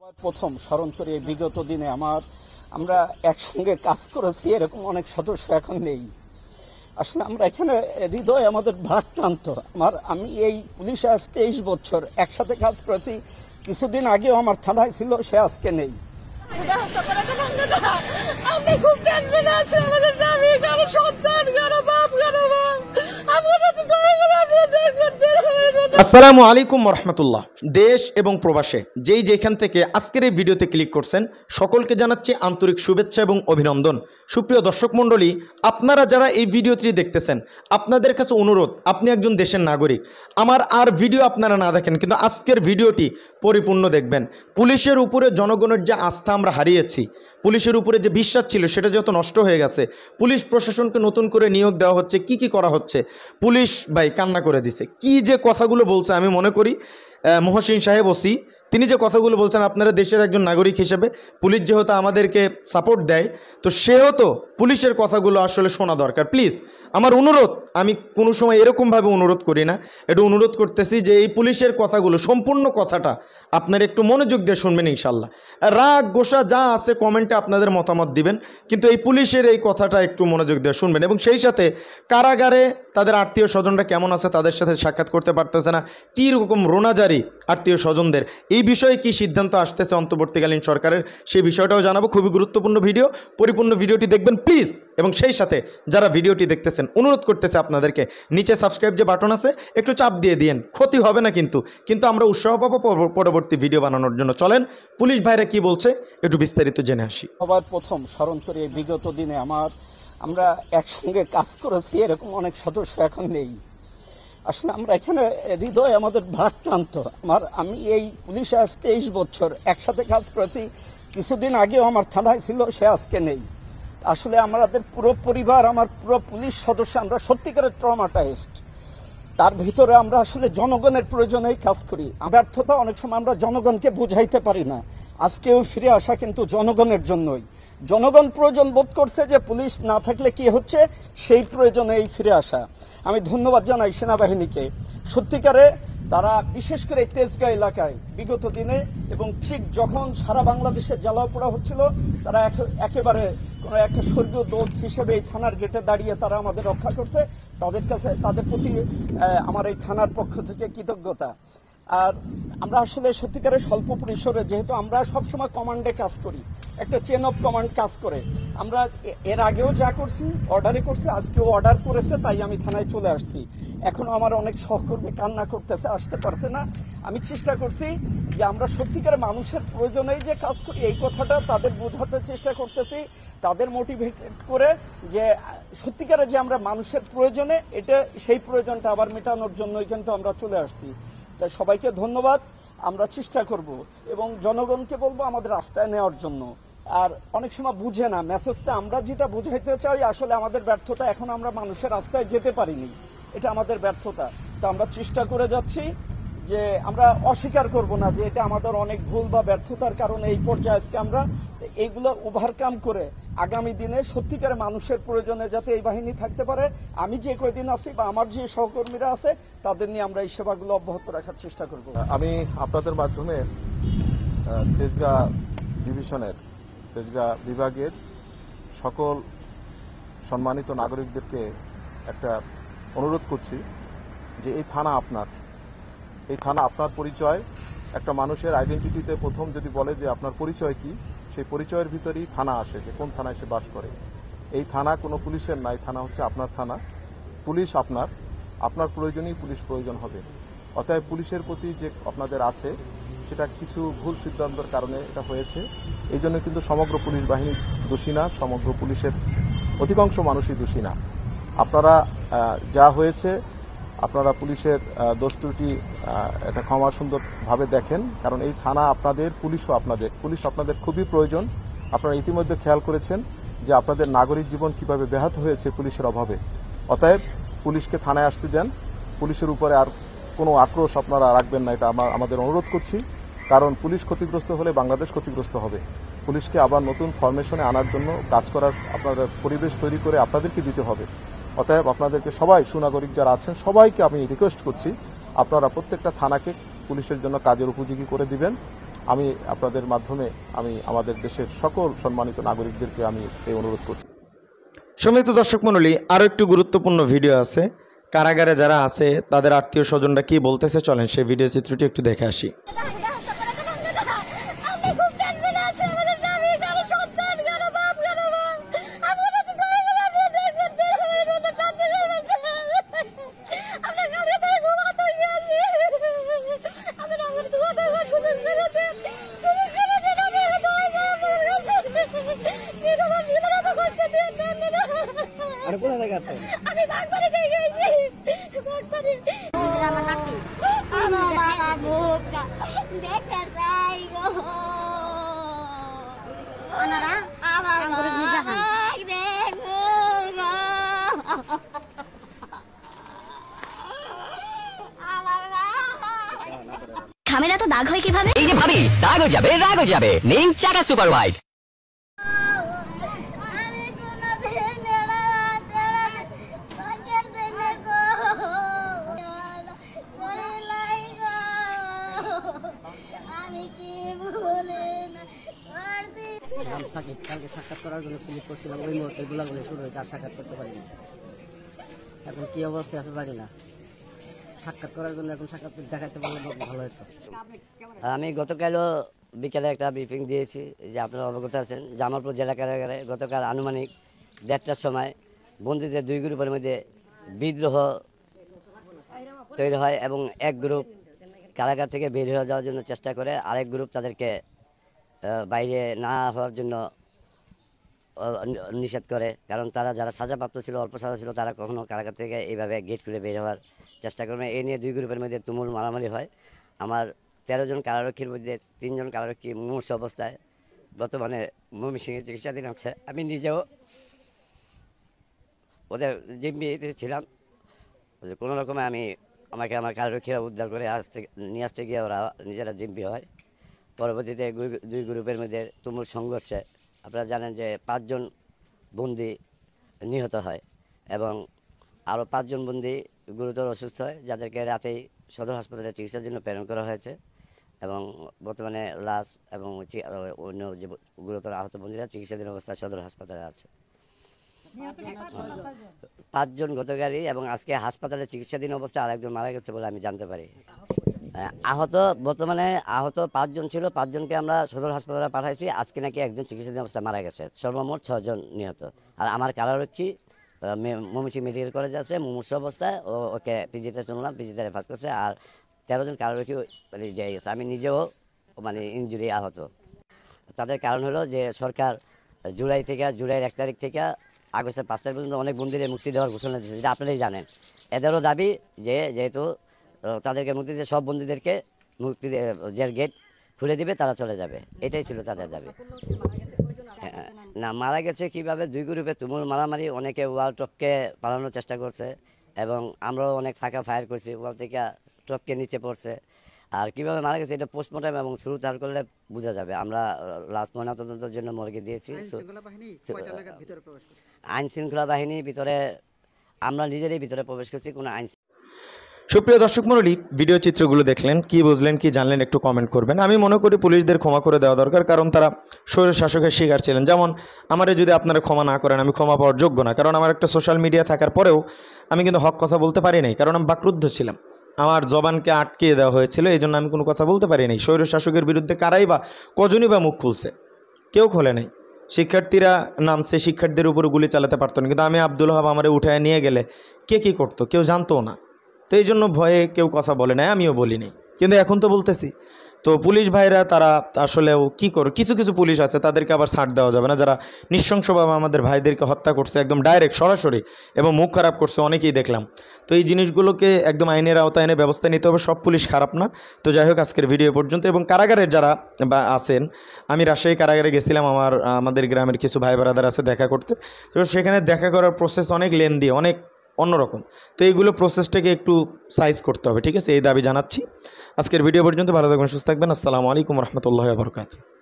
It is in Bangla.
প্রথম স্মরণ করি বিগত দিনে আমরা একসঙ্গে কাজ করেছি, এরকম অনেক সদস্য এখন নেই। আসলে আমরা এখানে হৃদয় আমাদের ভারাক্রান্ত। আমি এই পুলিশে আজ 23 বছর একসাথে কাজ করেছি। কিছুদিন আগেও আমার থানায় ছিল, সে আজকে নেই। আসসালামু আলাইকুম রহমতুল্লাহ। দেশ এবং প্রবাসে যেই যেখান থেকে আজকের এই ভিডিওতে ক্লিক করছেন সকলকে জানাচ্ছি আন্তরিক শুভেচ্ছা এবং অভিনন্দন। সুপ্রিয় দর্শক মণ্ডলী, আপনারা যারা এই ভিডিওটি দেখতেছেন, আপনাদের কাছে অনুরোধ, আপনি একজন দেশের নাগরিক, আমার আর ভিডিও আপনারা না দেখেন কিন্তু আজকের ভিডিওটি পরিপূর্ণ দেখবেন। পুলিশের উপরে জনগণের যে আস্থা আমরা হারিয়েছি, পুলিশের উপরে যে বিশ্বাস ছিল সেটা যত নষ্ট হয়ে গেছে, পুলিশ প্রশাসনকে নতুন করে নিয়োগ দেওয়া হচ্ছে, কি করা হচ্ছে, পুলিশ ভাই কান্না করে দিছে। কি যে কথাগুলো বলছে, আমি মনে করি মহসিন সাহেব ওসি তিনি যে কথাগুলো বলছেন, আপনারা দেশের একজন নাগরিক হিসেবে পুলিশ যেহেতু আমাদেরকে সাপোর্ট দেয়, তো সেও তো পুলিশের কথাগুলো আসলে শোনা দরকার। প্লিজ আমার অনুরোধ, আমি কোনো সময় এরকমভাবে অনুরোধ করি না, একটু অনুরোধ করতেছি যে এই পুলিশের কথাগুলো, সম্পূর্ণ কথাটা আপনারা একটু মনোযোগ দিয়ে শুনবেন ইনশাল্লাহ। রাগ গোসা যা আছে কমেন্টে আপনাদের মতামত দিবেন, কিন্তু এই পুলিশের এই কথাটা একটু মনোযোগ দিয়ে শুনবেন। এবং সেই সাথে কারাগারে তাদের আত্মীয় স্বজনরা কেমন আছে, তাদের সাথে সাক্ষাৎ করতে পারতেছে না, কীরকম রোনাজারি আত্মীয় স্বজনদের, এই বিষয়ে কি সিদ্ধান্ত আসতেছে অন্তর্বর্তীকালীন সরকারের, সেই বিষয়টাও জানাবো। খুবই গুরুত্বপূর্ণ ভিডিও, পরিপূর্ণ ভিডিওটি দেখবেন প্লিজ। এবং সেই সাথে যারা ভিডিওটি দেখতেছেন, অনুরোধ করতেছে আপনাদেরকে, নিচে সাবস্ক্রাইব যে বাটন আছে একটু চাপ দিয়ে দিন, ক্ষতি হবে না কিন্তু আমরা উৎসাহ পাবো পরবর্তী ভিডিও বানানোর জন্য। চলেন পুলিশ ভাইরা কি বলছে একটু বিস্তারিত জেনে আসি। সবার প্রথম স্মরণ করি বিগত দিনে আমরা একসঙ্গে কাজ করেছি, এরকম অনেক সদস্য এখন নেই। আসলে আমরা এখানে হৃদয় আমাদের ভারাক্রান্ত। আমি এই পুলিশে আজ 23 বছর একসাথে কাজ করেছি। কিছুদিন আগেও আমার থানায় ছিল, সে আজকে নেই। আসলে আমাদের পুরো পরিবার, আমার পুরো পুলিশ সদস্য, আমরা সত্যিকারের ট্রমাটাইজড। তার ভিতরে আমরা আসলে জনগণের প্রয়োজনেই কাজ করি। ব্যর্থতা অনেক সময় আমরা জনগণকে বুঝাইতে পারি না। আজকেও ফিরে আসা কিন্তু জনগণের জন্যই। জনগণ প্রয়োজন বোধ করছে যে পুলিশ না থাকলে কি হচ্ছে, সেই প্রয়োজনেই ফিরে আসা। আমি ধন্যবাদ জানাই সেনাবাহিনীকে। সত্যিকারে তারা বিশেষ করে তেজগাঁ এলাকায় বিগত দিনে, এবং ঠিক যখন সারা বাংলাদেশে জ্বালাও পোড়া হচ্ছিল, তারা একেবারে কোনো একটা স্বর্গীয় দূত হিসেবে এই থানার গেটে দাঁড়িয়ে তারা আমাদের রক্ষা করছে। তাদের প্রতি আমার এই থানার পক্ষ থেকে কৃতজ্ঞতা। আর আমরা আসলে সত্যিকারের স্বল্প পরিসরে, যেহেতু আমরা সবসময় কমান্ডে কাজ করি, একটা চেন অফ কমান্ড কাজ করে, আমরা এর আগেও যা করছি অর্ডারে করছি, আজকেও অর্ডার করেছে, তাই আমি থানায় চলে আসছি। এখনো আমার অনেক সহকর্মী কান্না করতেছে, আসতে পারছে না। আমি চেষ্টা করছি যে আমরা সত্যিকারের মানুষের প্রয়োজনেই যে কাজ করি, এই কথাটা তাদের বোঝাতে চেষ্টা করতেছি, তাদের মোটিভেট করে যে সত্যিকারে যে আমরা মানুষের প্রয়োজনে, এটা সেই প্রয়োজনটা আবার মেটানোর জন্যই কিন্তু আমরা চলে আসছি। তাই সবাইকে ধন্যবাদ। আমরা চেষ্টা করব এবং জনগণকে বলবো আমাদের রাস্তায় নেওয়ার জন্য। আর অনেক সময় বুঝে না মেসেজটা, আমরা যেটা বুঝাইতে চাই আসলে আমাদের ব্যর্থতা, এখন আমরা মানুষের রাস্তায় যেতে পারিনি, এটা আমাদের ব্যর্থতা। তা আমরা চেষ্টা করে যাচ্ছি যে আমরা অস্বীকার করব না যে এটা আমাদের অনেক ভুল বা ব্যর্থতার কারণে এই পর্যায়ে আজকে আমরা এইগুলো ওভারকাম করে আগামী দিনে সত্যিকারের মানুষের প্রয়োজনে যাতে এই বাহিনী থাকতে পারে, আমি যে কয়দিন আছি বা আমার যে সহকর্মীরা আছে তাদের নিয়ে আমরা এই সেবাগুলো অব্যাহত রাখার চেষ্টা করব। আমি আপনাদের মাধ্যমে তেজগাঁ ডিভিশনের, তেজগাঁ বিভাগের সকল সম্মানিত নাগরিকদেরকে একটা অনুরোধ করছি যে এই থানা আপনার পরিচয়। একটা মানুষের আইডেন্টিটিতে প্রথম যদি বলে যে আপনার পরিচয় কি, সেই পরিচয়ের ভিতরেই থানা আসে, যে কোন থানায় সে বাস করে। এই থানা কোনো পুলিশের নাই, থানা হচ্ছে আপনার থানা। পুলিশ আপনার প্রয়োজনেই পুলিশ প্রয়োজন হবে। অতএব পুলিশের প্রতি যে আপনাদের আছে, সেটা কিছু ভুল সিদ্ধান্তের কারণে এটা হয়েছে। এই জন্য কিন্তু সমগ্র পুলিশ বাহিনী দোষী না, সমগ্র পুলিশের অধিকাংশ মানুষই দোষী না। আপনারা যা হয়েছে, আপনারা পুলিশের দোষ ত্রুটি এটা ক্ষমা সুন্দরভাবে দেখেন, কারণ এই থানা আপনাদের, পুলিশ আপনাদের খুবই প্রয়োজন। আপনারা ইতিমধ্যে খেয়াল করেছেন যে আপনাদের নাগরিক জীবন কিভাবে ব্যাহত হয়েছে পুলিশের অভাবে। অতএব পুলিশকে থানায় আসতে দেন, পুলিশের উপরে আর কোনো আক্রোশ আপনারা রাখবেন না, এটা আমাদের অনুরোধ করছি। কারণ পুলিশ ক্ষতিগ্রস্ত হলে বাংলাদেশ ক্ষতিগ্রস্ত হবে। পুলিশকে আবার নতুন ফরমেশনে আনার জন্য কাজ করার আপনাদের পরিবেশ তৈরি করে আপনাদেরকে দিতে হবে। অতএব আপনাদেরকে সবাই, সুনাগরিক যারা আছেন সবাইকে আমি রিকোয়েস্ট করছি, আপনারা প্রত্যেকটা থানাকে পুলিশের জন্য কাজের উপযোগী করে দিবেন। আমি আপনাদের মাধ্যমে আমি আমাদের দেশের সকল সম্মানিত নাগরিকদেরকে আমি এই অনুরোধ করছি। সম্মানিত দর্শক মণ্ডলী, আরও একটু গুরুত্বপূর্ণ ভিডিও আছে। কারাগারে যারা আছে তাদের আত্মীয় স্বজনরা কি বলতেছে, চলেন সেই ভিডিও চিত্রটি একটু দেখে আসি। আমি বাগবাড়ি থেকে গেছি, বাগবাড়ি আমার নাকি আমার বাবা বুকটা দেখতে চাই গো আনারা আমার দেখবো গো আমার খামেরা তো দাগ হয় কিভাবে? এই যে ভাবি, দাগও যাবে রাগও যাবে। নিন চাকা সুপার হোয়াইট। কালকে সাক্ষাৎ করার জন্য সিলেক্ট করছিলাম, ওই মুহূর্তে গোলাগুলি শুরু হয়েছে, আর সাক্ষাৎ করতে পারিনি। এখন কি অবস্থায় আছে জানি না। সাক্ষাৎ করার জন্য এখন সাক্ষাৎ দেখাতে পারলে ভালো হতো। আমি গতকালও বিকেলে একটা ব্রিফিং দিয়েছি, যে আপনারা অবগত আছেন জামালপুর জেলা কারাগারে গতকাল আনুমানিক 1:30টার সময় বন্দীদের 2 গ্রুপের মধ্যে বিদ্রোহ তৈরি হয় এবং এক গ্রুপ কারাগার থেকে বের হয়ে যাওয়ার জন্য চেষ্টা করে, আরেক গ্রুপ তাদেরকে বাইরে না হওয়ার জন্য নিষেধ করে। কারণ তারা যারা সাজাপ্রাপ্ত ছিল, অল্প সাজা ছিল, তারা কখনো কারাগার থেকে এইভাবে গেট খুলে বের হওয়ার চেষ্টা করবে। এই নিয়ে 2 গ্রুপের মধ্যে তুমুল মারামারি হয়। আমার 13 জন কারারক্ষীর মধ্যে 3 জন কারারক্ষী মুমূর্ষু অবস্থায় বর্তমানে ময়মনসিংহে চিকিৎসাধীন আছে। আমি নিজেও ওদের জিম্মিতে ছিলাম। কোনো রকমে আমাকে আমার কারারক্ষীরা উদ্ধার করে নিয়ে আসতে গিয়ে ওরা নিজেরা জিম্মি হয়। পরবর্তীতে 2 গ্রুপের মধ্যে তুমুল সংঘর্ষে আপনারা জানেন যে 5 জন বন্দী নিহত হয় এবং আরও 5 জন বন্দী গুরুতর অসুস্থ হয়, যাদেরকে রাতেই সদর হাসপাতালে চিকিৎসার জন্য প্রেরণ করা হয়েছে এবং বর্তমানে লাশ এবং অন্য যে গুরুতর আহত বন্দীরা চিকিৎসাধীন অবস্থায় সদর হাসপাতালে আছে। 5 জন গতকালই এবং আজকে হাসপাতালে চিকিৎসাধীন অবস্থায় আরেকজন মারা গেছে বলে আমি জানতে পারি। বর্তমানে আহত 5 জন ছিল, 5 জনকে আমরা সদর হাসপাতালে পাঠাইছি। আজকে নাকি একজন চিকিৎসাধীন অবস্থায় মারা গেছে। সর্বমোট 6 জন নিহত। আর আমার কারারক্ষী ময়মনসিংহ মেডিকেল কলেজে আছে মুমূর্ষু অবস্থায়, ওকে পিজিতে শুনলাম, পিজিতে রেফার করছে। আর 13 জন কারারক্ষী যাই গেছে। আমি নিজেও ইনজুরি আহত। তাদের কারণ হলো যে সরকার জুলাইয়ের 1 তারিখ থেকে আগস্টের 5 তারিখ পর্যন্ত অনেক বন্দীদের মুক্তি দেওয়ার ঘোষণা দিয়েছে, যেটা আপনারাই জানেন। এদেরও দাবি যে যেহেতু তাদেরকে মুক্তি দিয়ে সব বন্দীদেরকে মুক্তি জেল গেট খুলে দিবে, তারা চলে যাবে। এটাই ছিল তাদের দাবি। না, মারা গেছে কিভাবে? 2 গ্রুপে তুমুল মারামারি। অনেকে ওয়াল টপকে পালানোর চেষ্টা করছে এবং আমরাও অনেক ফাঁকা ফায়ার করছি। ওয়াল থেকে টপকে নিচে পড়ছে। আর কিভাবে মারা গেছে এটা পোস্টমর্টম এবং শুরু তার করলে বোঝা যাবে। আমরা লাশ ময়নাতদন্তের জন্য মর্গে দিয়েছি। আইন শৃঙ্খলা বাহিনী ভিতরে আমরা নিজেরই ভিতরে প্রবেশ করছি, কোনো আইন। সুপ্রিয় দর্শক মণ্ডলী, ভিডিও চিত্রগুলো দেখলেন, কি বুঝলেন, কি জানলেন একটু কমেন্ট করবেন। আমি মনে করি পুলিশদের ক্ষমা করে দেওয়া দরকার, কারণ তারা স্বৈর শাসকের শিকার ছিলেন। যেমন আমারে যদি আপনারা ক্ষমা না করেন, আমি ক্ষমা পাওয়ার যোগ্য না, কারণ আমার একটা সোশ্যাল মিডিয়া থাকার পরেও আমি কিন্তু হক কথা বলতে পারি নাই, কারণ আমি বাকরুদ্ধ ছিলাম। আমার জবানকে আটকে দেওয়া হয়েছিল, এই জন্য আমি কোনো কথা বলতে পারি নাই। স্বৈর শাসকের বিরুদ্ধে কারাই বা কজনই বা মুখ খুলছে? কেউ খোলে নাই। শিক্ষার্থীরা নামছে, শিক্ষার্থীদের উপর গুলি চালাতে পারতো না, কিন্তু আমি আব্দুল ওহাব আমারে উঠায় নিয়ে গেলে কে কী করতো কেউ জানতো না। তো এই জন্য ভয়ে কেউ কথা বলে নাই, আমিও বলি নাই, কিন্তু এখন তো বলতেছি। তো পুলিশ ভাইরা তারা আসলেও কী করে, কিছু কিছু পুলিশ আছে তাদেরকে আবার ছাড় দেওয়া যাবে না, যারা নৃশংসভাবে আমাদের ভাইদেরকে হত্যা করছে, একদম ডাইরেক্ট সরাসরি, এবং মুখ খারাপ করছে, অনেকেই দেখলাম। তো এই জিনিসগুলোকে একদম আইনের আওতায় এনে ব্যবস্থা নিতে হবে। সব পুলিশ খারাপ না। তো যাই হোক, আজকের ভিডিও পর্যন্ত। এবং কারাগারের যারা আছেন, আমি রাজশাহী কারাগারে গেছিলাম, আমাদের গ্রামের কিছু ভাই ব্রাদার আছে দেখা করতে। তো সেখানে দেখা করার প্রসেস অনেক লেন্দি, অনেক অন্যরকম। তো এইগুলো প্রসেসটাকে একটু সাইজ করতে হবে, ঠিক আছে? এই দাবি জানাচ্ছি। আজকের ভিডিও পর্যন্ত। ভালো থাকবেন, সুস্থ থাকবেন। আসসালামু আলাইকুম রহমতুল্লাহি ওয়া বারাকাতুহু।